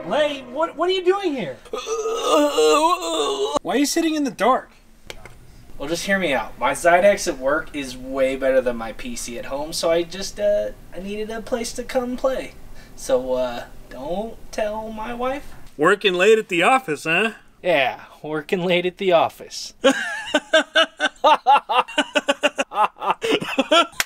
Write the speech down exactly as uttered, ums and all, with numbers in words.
Lay, what, what are you doing here? Why are you sitting in the dark? Well, just hear me out. My XIDAX at work is way better than my P C at home, so I just, uh, I needed a place to come play. So, uh, don't tell my wife. Working late at the office, huh? Yeah, working late at the office.